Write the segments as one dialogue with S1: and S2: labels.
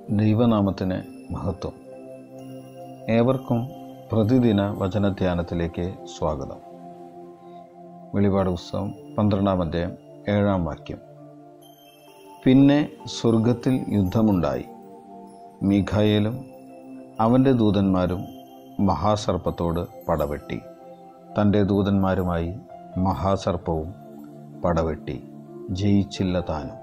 S1: ദൈവനാമത്തിന് മഹത്വം. ഏവർക്കും പ്രതിദിന വചനധ്യാനത്തിലേക്ക് സ്വാഗതം. വെളിപാട് പുസ്തകം 12-ാം അധ്യായം 7-ാം വാക്യം. പിന്നെ സ്വർഗത്തിൽ യുദ്ധമുണ്ടായി. മീഖായേലും അവൻ്റെ ദൂതന്മാരും മഹാസർപ്പത്തോട് പടവെട്ടി. തൻ്റെ ദൂതന്മാരുമായി മഹാസർപ്പവും പടവെട്ടി, ജയിച്ചില്ല താനും.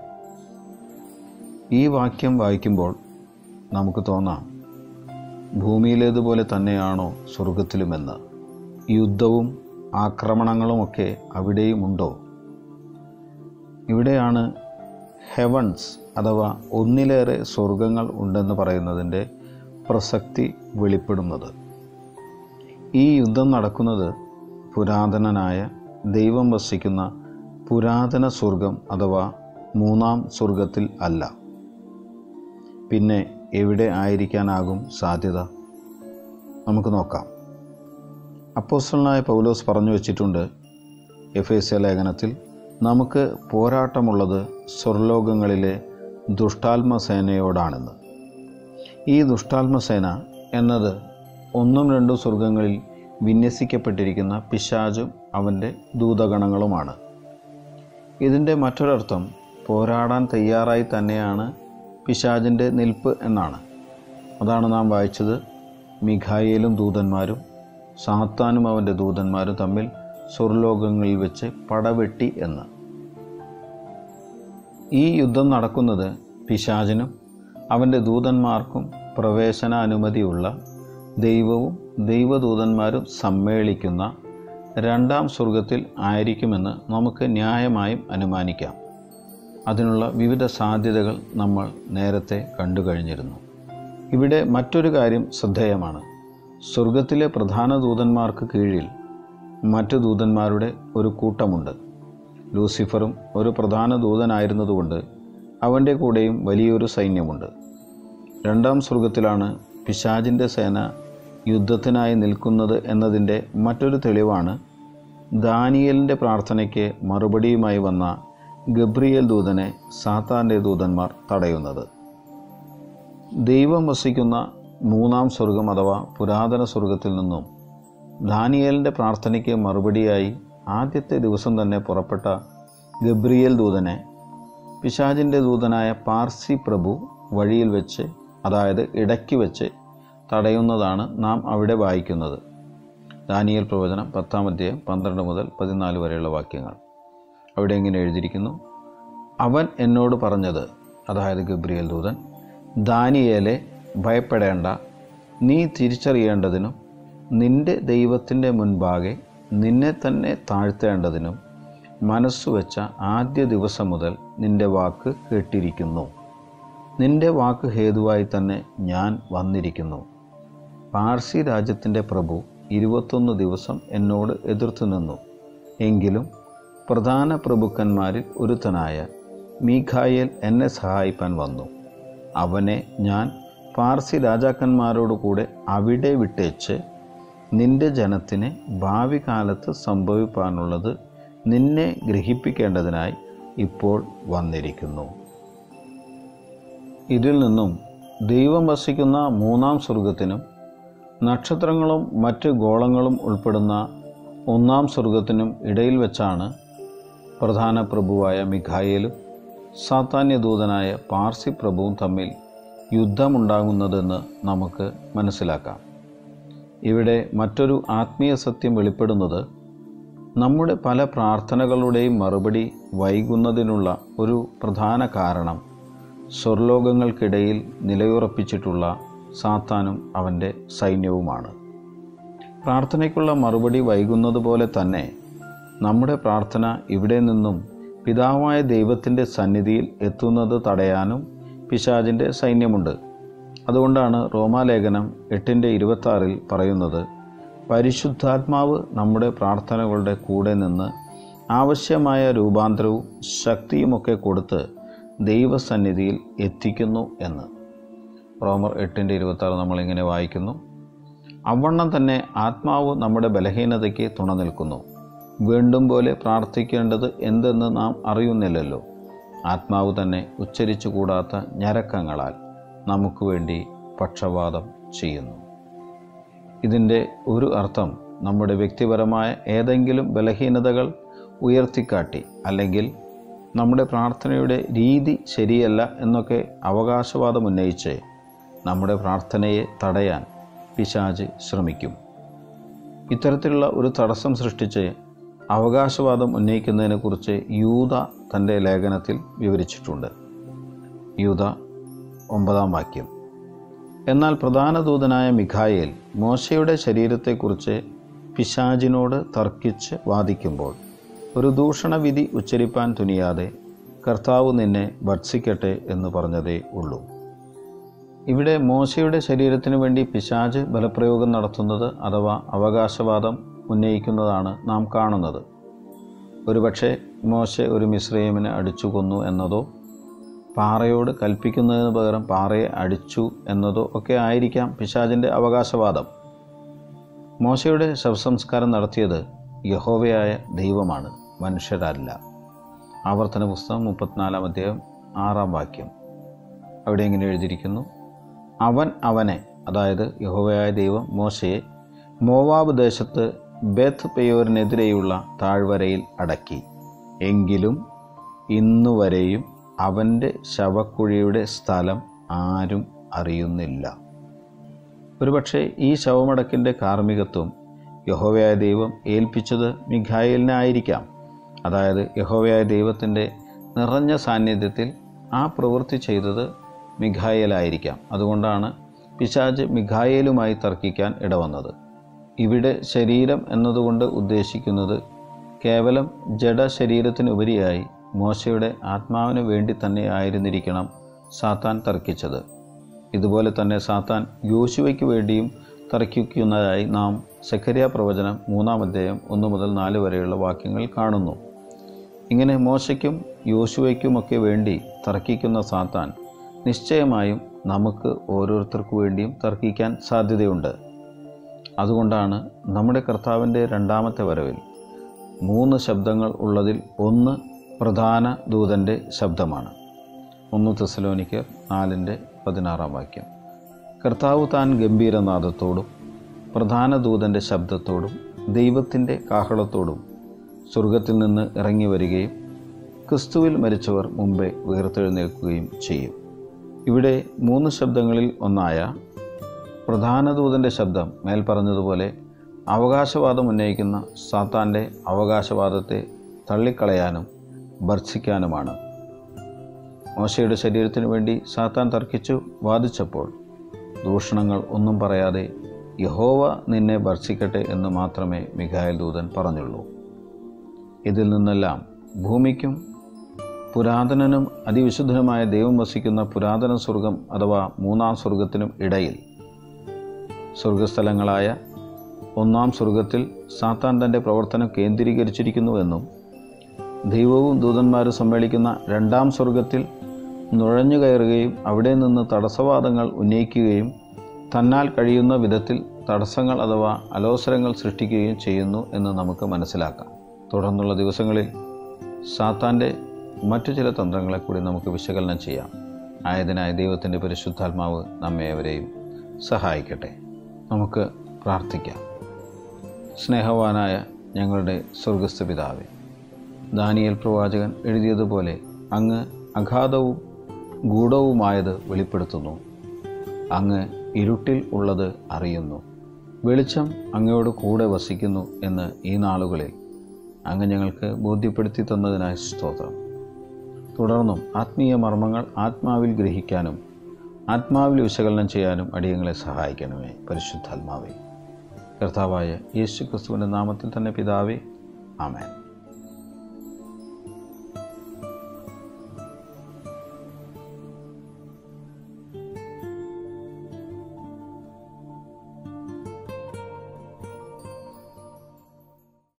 S1: ഈ വാക്യം വായിക്കുമ്പോൾ നമുക്ക് തോന്നാം, ഭൂമിയിലേതുപോലെ തന്നെയാണോ സ്വർഗത്തിലുമെന്ന്. യുദ്ധവും ആക്രമണങ്ങളുമൊക്കെ അവിടെയുമുണ്ടോ? ഇവിടെയാണ് ഹെവൻസ് അഥവാ ഒന്നിലേറെ സ്വർഗങ്ങൾ ഉണ്ടെന്ന് പറയുന്നതിൻ്റെ പ്രസക്തി വെളിപ്പെടുന്നത്. ഈ യുദ്ധം നടക്കുന്നത് പുരാതനനായ ദൈവം വസിക്കുന്ന പുരാതന സ്വർഗം അഥവാ 3-ാം സ്വർഗത്തിൽ അല്ല. പിന്നെ എവിടെ ആയിരിക്കാനാകും സാധ്യത? നമുക്ക് നോക്കാം. അപ്പോസ്തലനായ പൗലോസ് പറഞ്ഞു വച്ചിട്ടുണ്ട് എഫേസ്യ ലേഖനത്തിൽ, നമുക്ക് പോരാട്ടമുള്ളത് സ്വർലോകങ്ങളിലെ ദുഷ്ടാത്മസേനയോടാണെന്ന്. ഈ ദുഷ്ടാത്മസേന എന്നത് 1-2 സ്വർഗങ്ങളിൽ വിന്യസിക്കപ്പെട്ടിരിക്കുന്ന പിശാചും അവൻ്റെ ദൂതഗണങ്ങളുമാണ്. ഇതിൻ്റെ മറ്റൊരർത്ഥം പോരാടാൻ തയ്യാറായി തന്നെയാണ് പിശാചിൻ്റെ നിൽപ്പ് എന്നാണ്. അതാണ് നാം വായിച്ചത്, മീഖായേലും ദൂതന്മാരും സാത്താനും അവൻ്റെ ദൂതന്മാരും തമ്മിൽ സ്വർലോകങ്ങളിൽ വെച്ച് പടവെട്ടി എന്ന്. ഈ യുദ്ധം നടക്കുന്നത് പിശാചിനും അവൻ്റെ ദൂതന്മാർക്കും പ്രവേശനാനുമതിയുള്ള ദൈവവും ദൈവദൂതന്മാരും സമ്മേളിക്കുന്ന 2-ാം സ്വർഗത്തിൽ ആയിരിക്കുമെന്ന് നമുക്ക് ന്യായമായും അനുമാനിക്കാം. അതിനുള്ള വിവിധ സാധ്യതകൾ നമ്മൾ നേരത്തെ കണ്ടു കഴിഞ്ഞിരുന്നു. ഇവിടെ മറ്റൊരു കാര്യം ശ്രദ്ധേയമാണ്. സ്വർഗത്തിലെ പ്രധാന ദൂതന്മാർക്ക് കീഴിൽ മറ്റു ദൂതന്മാരുടെ ഒരു കൂട്ടമുണ്ട്. ലൂസിഫറും ഒരു പ്രധാന ദൂതനായിരുന്നതുകൊണ്ട് അവൻ്റെ കൂടെയും വലിയൊരു സൈന്യമുണ്ട്. 2-ാം സ്വർഗത്തിലാണ് പിശാചിൻ്റെ സേന യുദ്ധത്തിനായി നിൽക്കുന്നത് എന്നതിൻ്റെ മറ്റൊരു തെളിവാണ് ദാനിയേലിൻ്റെ പ്രാർത്ഥനയ്ക്ക് മറുപടിയുമായി വന്ന ഗബ്രിയേൽ ദൂതനെ സാത്താൻ്റെ ദൂതന്മാർ തടയുന്നത്. ദൈവം വസിക്കുന്ന 3-ാം സ്വർഗം അഥവാ പുരാതന സ്വർഗത്തിൽ നിന്നും ദാനിയേലിൻ്റെ പ്രാർത്ഥനയ്ക്ക് മറുപടിയായി ആദ്യത്തെ ദിവസം തന്നെ പുറപ്പെട്ട ഗബ്രിയേൽ ദൂതനെ പിശാചിൻ്റെ ദൂതനായ പാർസി പ്രഭു വഴിയിൽ വെച്ച്, അതായത് ഇടയ്ക്ക് വെച്ച് തടയുന്നതാണ് നാം അവിടെ വായിക്കുന്നത്. ദാനിയേൽ പ്രവചനം 10-ാം അധ്യായം 12 മുതൽ 14 വരെയുള്ള വാക്യങ്ങൾ. അവിടെ ഇങ്ങനെ എഴുതിയിരിക്കുന്നു: അവൻ എന്നോട് പറഞ്ഞത്, അതായത് ഗബ്രിയേൽ ദൂതൻ, ദാനിയേലെ, ഭയപ്പെടേണ്ട. നീ തിരിച്ചറിയേണ്ടതിനും നിന്റെ ദൈവത്തിൻ്റെ മുൻപാകെ നിന്നെ തന്നെ താഴ്ത്തേണ്ടതിനും മനസ്സുവെച്ച ആദ്യ ദിവസം മുതൽ നിന്റെ വാക്ക് കേട്ടിരിക്കുന്നു. നിന്റെ വാക്ക് ഹേതുവായി തന്നെ ഞാൻ വന്നിരിക്കുന്നു. പാർസി രാജ്യത്തിൻ്റെ പ്രഭു 21 ദിവസം എന്നോട് എതിർത്തു നിന്നു. എങ്കിലും പ്രധാന പ്രഭുക്കന്മാരിൽ ഒരുത്തനായ മീഖായേൽ എന്നെ സഹായിപ്പാൻ വന്നു. അവനെ ഞാൻ പാർസി രാജാക്കന്മാരോടുകൂടെ അവിടെ വിട്ടേച്ച് നിന്റെ ജനത്തിന് ഭാവി കാലത്ത് സംഭവിപ്പാനുള്ളത് നിന്നെ ഗ്രഹിപ്പിക്കേണ്ടതിനായി ഇപ്പോൾ വന്നിരിക്കുന്നു. ഇതിൽ നിന്നും ദൈവം വസിക്കുന്ന 3-ാം സ്വർഗത്തിനും നക്ഷത്രങ്ങളും മറ്റ് ഗോളങ്ങളും ഉൾപ്പെടുന്ന 1-ാം സ്വർഗത്തിനും ഇടയിൽ വെച്ചാണ് പ്രധാന പ്രഭുവായ മീഖായേലും സാത്താന്യദൂതനായ പാർസി പ്രഭുവും തമ്മിൽ യുദ്ധമുണ്ടാകുന്നതെന്ന് നമുക്ക് മനസ്സിലാക്കാം. ഇവിടെ മറ്റൊരു ആത്മീയ സത്യം വെളിപ്പെടുന്നത്, നമ്മുടെ പല പ്രാർത്ഥനകളുടെയും മറുപടി വൈകുന്നതിനുള്ള ഒരു പ്രധാന കാരണം സ്വർലോകങ്ങൾക്കിടയിൽ നിലയുറപ്പിച്ചിട്ടുള്ള സാത്താനും അവൻ്റെ സൈന്യവുമാണ്. പ്രാർത്ഥനയ്ക്കുള്ള മറുപടി വൈകുന്നത് പോലെ തന്നെ നമ്മുടെ പ്രാർത്ഥന ഇവിടെ നിന്നും പിതാവായ ദൈവത്തിൻ്റെ സന്നിധിയിൽ എത്തുന്നത് തടയാനും പിശാചിൻ്റെ സൈന്യമുണ്ട്. അതുകൊണ്ടാണ് റോമാലേഖനം 8:26 പറയുന്നത്, പരിശുദ്ധാത്മാവ് നമ്മുടെ പ്രാർത്ഥനകളുടെ കൂടെ നിന്ന് ആവശ്യമായ രൂപാന്തരവും ശക്തിയുമൊക്കെ കൊടുത്ത് ദൈവസന്നിധിയിൽ എത്തിക്കുന്നു എന്ന്. റോമർ 8:26 നമ്മളിങ്ങനെ വായിക്കുന്നു: അവണ്ണം തന്നെ ആത്മാവ് നമ്മുടെ ബലഹീനതയ്ക്ക് തുണ നിൽക്കുന്നു. വീണ്ടും പോലെ പ്രാർത്ഥിക്കേണ്ടത് എന്തെന്ന് നാം അറിയുന്നില്ലല്ലോ. ആത്മാവ് തന്നെ ഉച്ചരിച്ചുകൂടാത്ത ഞരക്കങ്ങളാൽ നമുക്ക് വേണ്ടി പക്ഷപാതം ചെയ്യുന്നു. ഇതിൻ്റെ ഒരു അർത്ഥം നമ്മുടെ വ്യക്തിപരമായ ഏതെങ്കിലും ബലഹീനതകൾ ഉയർത്തിക്കാട്ടി അല്ലെങ്കിൽ നമ്മുടെ പ്രാർത്ഥനയുടെ രീതി ശരിയല്ല എന്നൊക്കെ അവകാശവാദം ഉന്നയിച്ച് നമ്മുടെ പ്രാർത്ഥനയെ തടയാൻ പിശാച് ശ്രമിക്കും. ഇത്തരത്തിലുള്ള ഒരു തടസ്സം സൃഷ്ടിച്ച് അവകാശവാദം ഉന്നയിക്കുന്നതിനെക്കുറിച്ച് യൂദ തൻ്റെ ലേഖനത്തിൽ വിവരിച്ചിട്ടുണ്ട്. യൂദ 9-ാം വാക്യം: എന്നാൽ പ്രധാന ദൂതനായ മിഖായേൽ മോശയുടെ ശരീരത്തെക്കുറിച്ച് പിശാചിനോട് തർക്കിച്ച് വാദിക്കുമ്പോൾ ഒരു ദൂഷണവിധി ഉച്ചരിപ്പാൻ തുനിയാതെ കർത്താവ് നിന്നെ ഭർത്സിക്കട്ടെ എന്ന് പറഞ്ഞതേ ഉള്ളൂ. ഇവിടെ മോശയുടെ ശരീരത്തിനു വേണ്ടി പിശാച് ബലപ്രയോഗം നടത്തുന്നത് അഥവാ അവകാശവാദം ഉന്നയിക്കുന്നതാണ് നാം കാണുന്നത്. ഒരുപക്ഷെ മോശ ഒരു മിസ്രയീമിനെ അടിച്ചു കൊന്നു എന്നതോ പാറയോട് കൽപ്പിക്കുന്നതിന് പകരം പാറയെ അടിച്ചു എന്നതോ ഒക്കെ ആയിരിക്കാം പിശാചിൻ്റെ അവകാശവാദം. മോശയുടെ ശവസംസ്കാരം നടത്തിയത് യഹോവയായ ദൈവമാണ്, മനുഷ്യരല്ല. ആവർത്തന പുസ്തകം 34-ാം അധ്യായം 6-ാം വാക്യം. അവിടെ ഇങ്ങനെ എഴുതിയിരിക്കുന്നു: അവൻ അവനെ, അതായത് യഹോവയായ ദൈവം മോശയെ മോവാബ് ദേശത്ത് ബേത്ത് പെയോരിനെതിരെയുള്ള താഴ്വരയിൽ അടക്കി. എങ്കിലും ഇന്നുവരെയും അവൻ്റെ ശവക്കുഴിയുടെ സ്ഥലം ആരും അറിയുന്നില്ല. ഒരുപക്ഷെ ഈ ശവമടക്കിൻ്റെ കാർമ്മികത്വം യഹോവയായ ദൈവം ഏൽപ്പിച്ചത് മിഖായേലിനെ ആയിരിക്കാം. അതായത് യഹോവയായ ദൈവത്തിൻ്റെ നിറഞ്ഞ സാന്നിധ്യത്തിൽ ആ പ്രവൃത്തി ചെയ്തത് മിഖായേലായിരിക്കാം. അതുകൊണ്ടാണ് പിശാച് മിഖായേലുമായി തർക്കിക്കാൻ ഇടവന്നത്. ഇവിടെ ശരീരം എന്നതുകൊണ്ട് ഉദ്ദേശിക്കുന്നത് കേവലം ജഡശരീരത്തിനുപരിയായി മോശയുടെ ആത്മാവിന് വേണ്ടി തന്നെ ആയിരുന്നിരിക്കണം സാത്താൻ തർക്കിച്ചത്. ഇതുപോലെ തന്നെ സാത്താൻ യോശുവയ്ക്ക് വേണ്ടിയും തർക്കിക്കുന്നതായി നാം സെഖര്യാ പ്രവചനം 3-ാം അധ്യായം 1 മുതൽ 4 വരെയുള്ള വാക്യങ്ങൾ കാണുന്നു. ഇങ്ങനെ മോശയ്ക്കും യോശുവയ്ക്കുമൊക്കെ വേണ്ടി തർക്കിക്കുന്ന സാത്താൻ നിശ്ചയമായും നമുക്ക് ഓരോരുത്തർക്കു വേണ്ടിയും തർക്കിക്കാൻ സാധ്യതയുണ്ട്. അതുകൊണ്ടാണ് നമ്മുടെ കർത്താവിൻ്റെ 2ാമത്തെ വരവിൽ 3 ശബ്ദങ്ങൾ ഉള്ളതിൽ ഒന്ന് പ്രധാന ദൂതൻ്റെ ശബ്ദമാണ്. 1 തെസ്സലോനിക്കർ 4:16 വാക്യം. കർത്താവ് താൻ ഗംഭീരനാദത്തോടും പ്രധാന ദൂതൻ്റെ ശബ്ദത്തോടും ദൈവത്തിൻ്റെ കാഹളത്തോടും സ്വർഗത്തിൽ നിന്ന് ഇറങ്ങി വരികയും ക്രിസ്തുവിൽ മരിച്ചവർ മുമ്പേ ഉയർത്തെഴുന്നേൽക്കുകയും ചെയ്യും. ഇവിടെ 3 ശബ്ദങ്ങളിൽ ഒന്നായ പ്രധാന ദൂതൻ്റെ ശബ്ദം മേൽ പറഞ്ഞതുപോലെ അവകാശവാദം ഉന്നയിക്കുന്ന സാത്താൻ്റെ അവകാശവാദത്തെ തള്ളിക്കളയാനും ഭർത്സിക്കാനുമാണ്. മോശയുടെ ശരീരത്തിനു വേണ്ടി സാത്താൻ തർക്കിച്ചു വാദിച്ചപ്പോൾ ദൂഷണങ്ങൾ ഒന്നും പറയാതെ യഹോവ നിന്നെ ഭർത്സിക്കട്ടെ എന്ന് മാത്രമേ മിഖായേൽ ദൂതൻ പറഞ്ഞുള്ളൂ. ഇതിൽ നിന്നെല്ലാം ഭൂമിക്കും പുരാതനനും അതിവിശുദ്ധനുമായ ദൈവം വസിക്കുന്ന പുരാതന സ്വർഗം അഥവാ 3-ാം സ്വർഗത്തിനും ഇടയിൽ സ്വർഗസ്ഥലങ്ങളായ 1-ാം സ്വർഗത്തിൽ സാത്താൻ തൻ്റെ പ്രവർത്തനം കേന്ദ്രീകരിച്ചിരിക്കുന്നുവെന്നും ദൈവവും ദൂതന്മാരും സമ്മേളിക്കുന്ന 2-ാം സ്വർഗത്തിൽ നുഴഞ്ഞു കയറുകയും അവിടെ നിന്ന് തടസ്സവാദങ്ങൾ ഉന്നയിക്കുകയും തന്നാൽ കഴിയുന്ന വിധത്തിൽ തടസ്സങ്ങൾ അഥവാ അലോസരങ്ങൾ സൃഷ്ടിക്കുകയും ചെയ്യുന്നു എന്ന് നമുക്ക് മനസ്സിലാക്കാം. തുടർന്നുള്ള ദിവസങ്ങളിൽ സാത്താൻ്റെ മറ്റു ചില തന്ത്രങ്ങളെ കൂടി നമുക്ക് വിശകലനം ചെയ്യാം. ആയതിനായി ദൈവത്തിൻ്റെ പരിശുദ്ധാത്മാവ് നമ്മേവരെയും സഹായിക്കട്ടെ. നമുക്ക് പ്രാർത്ഥിക്കാം. സ്നേഹവാനായ ഞങ്ങളുടെ സ്വർഗസ്ഥ പിതാവേ, ദാനിയേൽ പ്രവാചകൻ എഴുതിയതുപോലെ അങ്ങ് അഗാധവും ഗൂഢവുമായത് വെളിപ്പെടുത്തുന്നു. അങ്ങ് ഇരുട്ടിൽ ഉള്ളത് അറിയുന്നു. വെളിച്ചം അങ്ങയോട് കൂടെ വസിക്കുന്നു എന്ന് ഈ നാളുകളിൽ അങ്ങ് ഞങ്ങൾക്ക് ബോധ്യപ്പെടുത്തി തന്നതിനായി സ്തോത്രം. തുടർന്നും ആത്മീയ മർമ്മങ്ങൾ ആത്മാവിൽ ഗ്രഹിക്കാനും ആത്മാവിൽ വിശകലനം ചെയ്യാനും അടിയങ്ങളെ സഹായിക്കണമേ പരിശുദ്ധാത്മാവേ. കർത്താവായ യേശു ക്രിസ്തുവിൻ്റെ നാമത്തിൽ തന്നെ പിതാവേ, ആമേൻ.